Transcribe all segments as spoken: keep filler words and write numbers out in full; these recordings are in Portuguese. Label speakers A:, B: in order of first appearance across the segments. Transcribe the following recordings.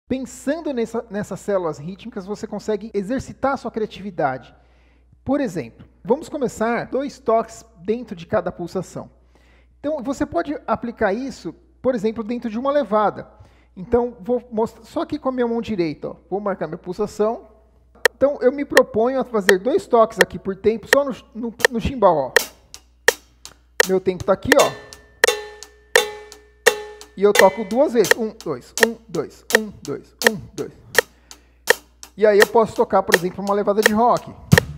A: Pensando nessa, nessas células rítmicas, você consegue exercitar a sua criatividade. Por exemplo, vamos começar dois toques dentro de cada pulsação. Então, você pode aplicar isso, por exemplo, dentro de uma levada. Então, vou mostrar só aqui com a minha mão direita. Ó. Vou marcar minha pulsação. Então, eu me proponho a fazer dois toques aqui por tempo, só no, no, no chimbal. Ó. Meu tempo está aqui, ó. E eu toco duas vezes. Um, dois, um, dois, um, dois, um, dois. E aí eu posso tocar, por exemplo, uma levada de rock.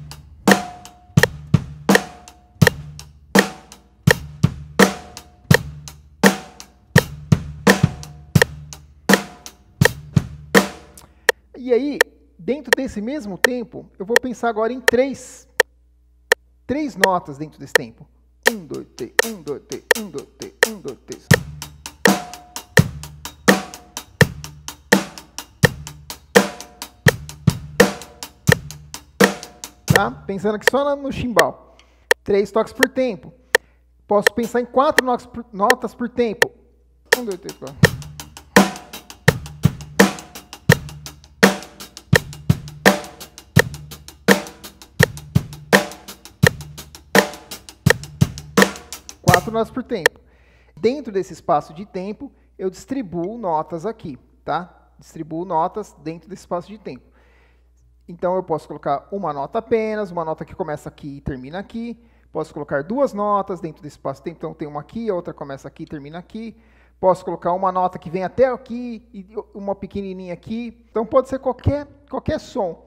A: E aí, dentro desse mesmo tempo, eu vou pensar agora em três, três notas dentro desse tempo. Um, dois, três, um, dois, três, um, dois, três, um, dois, três. Tá? Pensando aqui só no chimbal. Três toques por tempo. Posso pensar em quatro notas por, notas por tempo. Um, dois, três, quatro. Quatro notas por tempo. Dentro desse espaço de tempo, eu distribuo notas aqui, tá? Distribuo notas dentro desse espaço de tempo. Então, eu posso colocar uma nota apenas, uma nota que começa aqui e termina aqui. Posso colocar duas notas dentro desse espaço de tempo. Então, tem uma aqui, a outra começa aqui e termina aqui. Posso colocar uma nota que vem até aqui e uma pequenininha aqui. Então, pode ser qualquer, qualquer som.